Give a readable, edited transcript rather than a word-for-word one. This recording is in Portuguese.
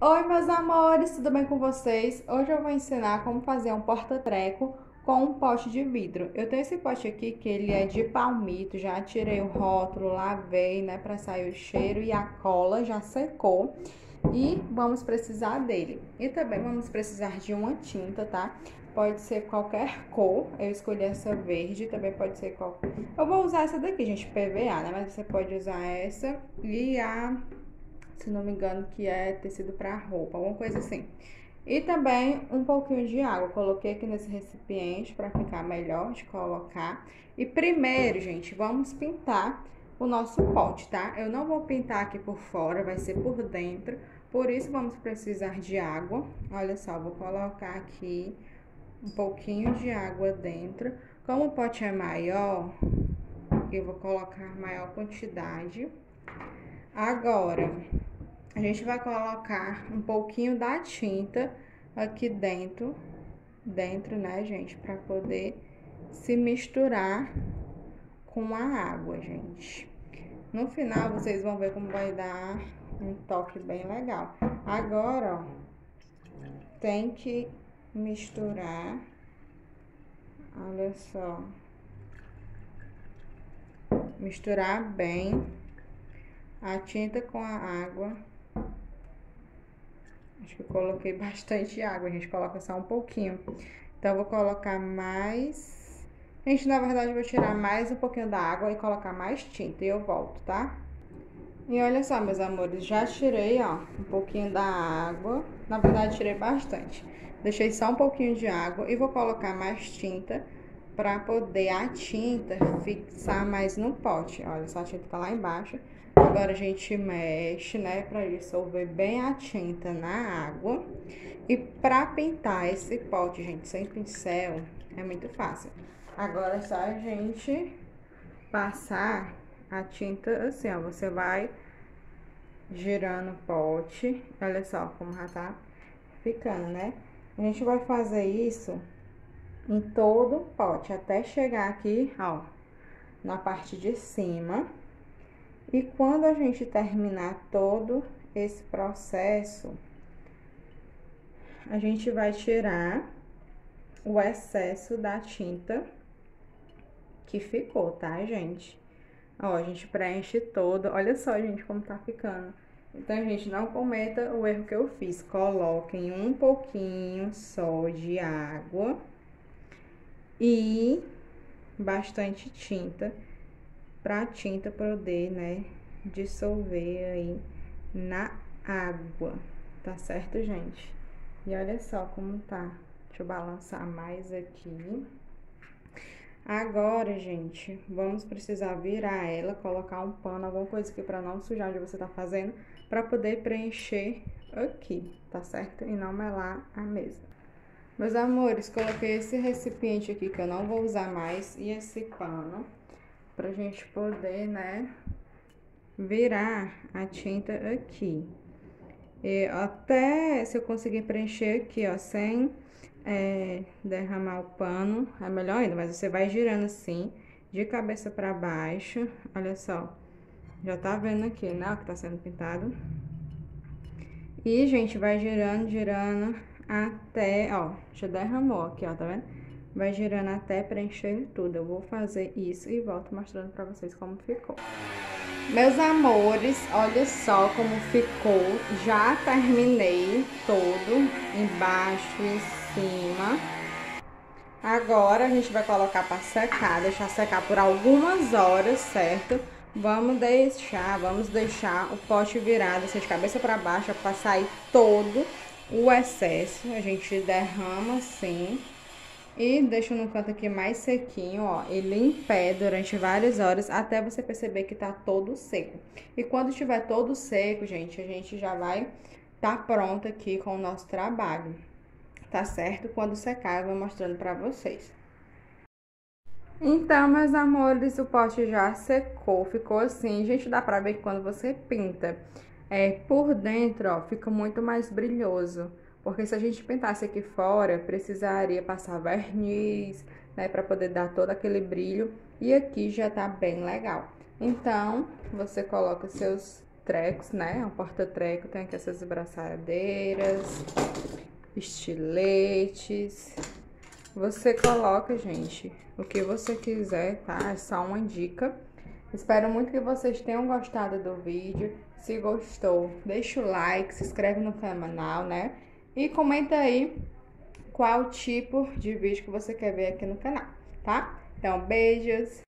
Oi, meus amores, tudo bem com vocês? Hoje eu vou ensinar como fazer um porta-treco com um pote de vidro. Eu tenho esse pote aqui que ele é de palmito, já tirei o rótulo, lavei, né, para sair o cheiro e a cola já secou. E vamos precisar dele. E também vamos precisar de uma tinta, tá? Pode ser qualquer cor, eu escolhi essa verde, também pode ser qualquer... Eu vou usar essa daqui, gente, PVA, né? Mas você pode usar essa e se não me engano, que é tecido para roupa, alguma coisa assim. E também um pouquinho de água. Eu coloquei aqui nesse recipiente para ficar melhor de colocar. E primeiro, gente, vamos pintar o nosso pote, tá? Eu não vou pintar aqui por fora, vai ser por dentro. Por isso, vamos precisar de água. Olha só, vou colocar aqui um pouquinho de água dentro. Como o pote é maior, eu vou colocar maior quantidade. Agora, a gente vai colocar um pouquinho da tinta aqui dentro, né, gente, para poder se misturar com a água, gente. No final, vocês vão ver como vai dar um toque bem legal. Agora, ó, tem que misturar, olha só, misturar bem a tinta com a água. Acho que eu coloquei bastante água, a gente coloca só um pouquinho. Então, eu vou colocar mais... Gente, na verdade, eu vou tirar mais um pouquinho da água e colocar mais tinta e eu volto, tá? E olha só, meus amores, já tirei, ó, um pouquinho da água. Na verdade, tirei bastante. Deixei só um pouquinho de água e vou colocar mais tinta pra poder a tinta fixar mais no pote. Olha só, a tinta tá lá embaixo. Agora a gente mexe, né, pra dissolver bem a tinta na água. E pra pintar esse pote, gente, sem pincel, é muito fácil. Agora é só a gente passar a tinta assim, ó. Você vai girando o pote. Olha só como já tá ficando, né? A gente vai fazer isso em todo o pote, até chegar aqui, ó, na parte de cima. E quando a gente terminar todo esse processo, a gente vai tirar o excesso da tinta que ficou, tá, gente? Ó, a gente preenche todo. Olha só, gente, como tá ficando. Então, gente, não cometa o erro que eu fiz. Coloquem um pouquinho só de água e bastante tinta, pra tinta poder, né, dissolver aí na água, tá certo, gente? E olha só como tá. Deixa eu balançar mais aqui. Agora, gente, vamos precisar virar ela, colocar um pano, alguma coisa aqui pra não sujar onde você tá fazendo, pra poder preencher aqui, tá certo? E não melar a mesa. Meus amores, coloquei esse recipiente aqui que eu não vou usar mais e esse pano pra gente poder, né, virar a tinta aqui. E até se eu conseguir preencher aqui, ó, sem derramar o pano, é melhor ainda, mas você vai girando assim, de cabeça pra baixo, olha só. Já tá vendo aqui, né, o que tá sendo pintado. E, gente, vai girando, girando até, ó, já derramou aqui, ó, tá vendo? Vai girando até preencher tudo. Eu vou fazer isso e volto mostrando pra vocês como ficou. Meus amores, olha só como ficou. Já terminei todo, embaixo e em cima. Agora a gente vai colocar pra secar, deixar secar por algumas horas, certo? Vamos deixar o pote virado, assim, de cabeça pra baixo, pra sair todo o excesso. A gente derrama assim e deixa no canto aqui mais sequinho, ó, ele em pé durante várias horas até você perceber que tá todo seco. E quando estiver todo seco, gente, a gente já vai tá pronto aqui com o nosso trabalho, tá certo? Quando secar, eu vou mostrando pra vocês. Então, meus amores, o pote já secou, ficou assim. Gente, dá pra ver que quando você pinta por dentro, ó, fica muito mais brilhoso. Porque se a gente pintasse aqui fora, precisaria passar verniz, né, pra poder dar todo aquele brilho. E aqui já tá bem legal. Então, você coloca seus trecos, né? É um porta-treco, tem aqui essas braçadeiras, estiletes. Você coloca, gente, o que você quiser, tá? É só uma dica. Espero muito que vocês tenham gostado do vídeo. Se gostou, deixa o like, se inscreve no canal, né? E comenta aí qual tipo de vídeo que você quer ver aqui no canal, tá? Então, beijos!